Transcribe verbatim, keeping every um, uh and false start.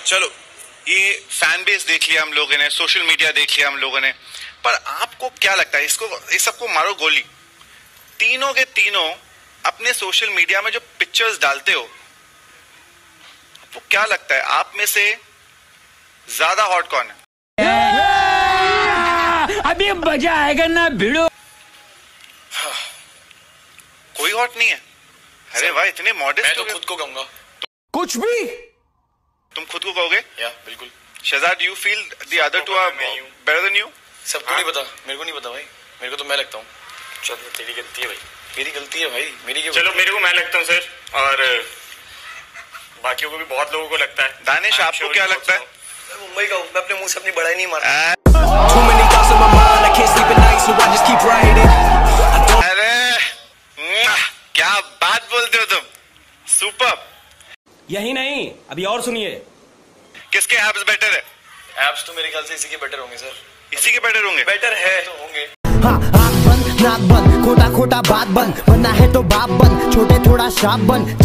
चलो ये fan base देख लिया हम लोगों ने, सोशल मीडिया देख लिया हम लोगों ने, पर आपको क्या लगता है, इसको इस सबको मारो गोली, तीनों के तीनों अपने सोशल मीडिया में जो पिक्चर्स डालते हो, आपको क्या लगता है आप में से ज्यादा हॉट कौन है? अभी मजा आएगा ना भिड़ो। कोई हॉट नहीं है? अरे वाह, इतने मॉडेस्ट। मैं तो खुद को कहूंगा। कुछ भी तुम खुद को कहोगे? या बिल्कुल। Shahzad, you feel the other two are better than you? सबको नहीं पता, मेरे को नहीं पता भाई, मेरे को तो मैं लगता हूँ। चलो तेरी गलती है भाई, मेरी गलती है भाई, मेरी क्यों? चलो मेरे को मैं लगता हूँ सर, और बाकियों को भी बहुत लोगों को लगता है। दानिश, आपको क्या लगता है? मैं मुंबई का हूँ, मैं अपने मुंह से अपनी बड़ाई नहीं मारता। अरे क्या बात बोलते हो तुम, सुपर। यही नहीं, अभी और सुनिए। किसके एब्स बेटर है? एब्स तो मेरे ख्याल से इसी के बेटर होंगे सर। इसी के बेटर होंगे? बेटर है तो होंगे। हाँ, आँख बंद नाक बंद, खोटा खोटा बात बंद, बनना है तो बाप बंद, छोटे थोड़ा शाप बंद।